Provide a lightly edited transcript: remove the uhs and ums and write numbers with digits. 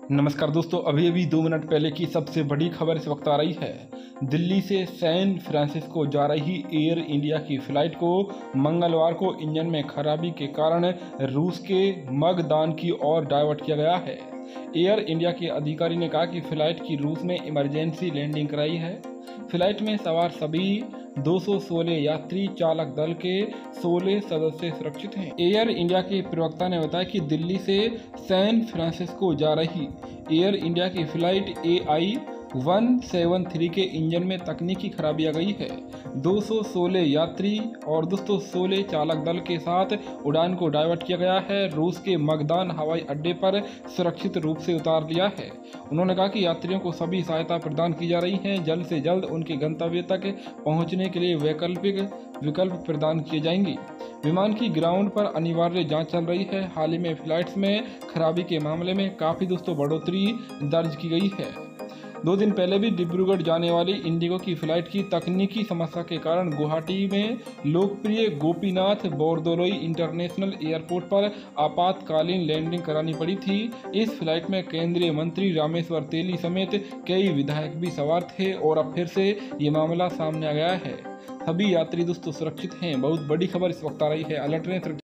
नमस्कार दोस्तों, अभी अभी 2 मिनट पहले की सबसे बड़ी खबर इस वक्त आ रही है। दिल्ली से सैन फ्रांसिस्को जा रही एयर इंडिया की फ्लाइट को मंगलवार को इंजन में खराबी के कारण रूस के मगदान की ओर डाइवर्ट किया गया है। एयर इंडिया के अधिकारी ने कहा कि फ्लाइट की रूस में इमरजेंसी लैंडिंग कराई है। फ्लाइट में सवार सभी 216 यात्री चालक दल के 16 सदस्य सुरक्षित हैं। एयर इंडिया के प्रवक्ता ने बताया कि दिल्ली से सैन फ्रांसिस्को जा रही एयर इंडिया की फ्लाइट AI-173 के इंजन में तकनीकी खराबी आ गई है। 216 यात्री और 216 चालक दल के साथ उड़ान को डाइवर्ट किया गया है। रूस के मगदान हवाई अड्डे पर सुरक्षित रूप से उतार दिया है। उन्होंने कहा कि यात्रियों को सभी सहायता प्रदान की जा रही है। जल्द से जल्द उनके गंतव्य तक पहुंचने के लिए विकल्प प्रदान किए जाएंगे। विमान की ग्राउंड पर अनिवार्य जांच चल रही है। हाल ही में फ्लाइट्स में खराबी के मामले में काफ़ी बढ़ोतरी दर्ज की गई है। 2 दिन पहले भी डिब्रूगढ़ जाने वाली इंडिगो की फ्लाइट की तकनीकी समस्या के कारण गुवाहाटी में लोकप्रिय गोपीनाथ बोरदोलोई इंटरनेशनल एयरपोर्ट पर आपातकालीन लैंडिंग करानी पड़ी थी। इस फ्लाइट में केंद्रीय मंत्री रामेश्वर तेली समेत कई विधायक भी सवार थे और अब फिर से ये मामला सामने आ गया है। सभी यात्री दोस्तों सुरक्षित हैं। बहुत बड़ी खबर इस वक्त आ रही है। अलर्ट रहें।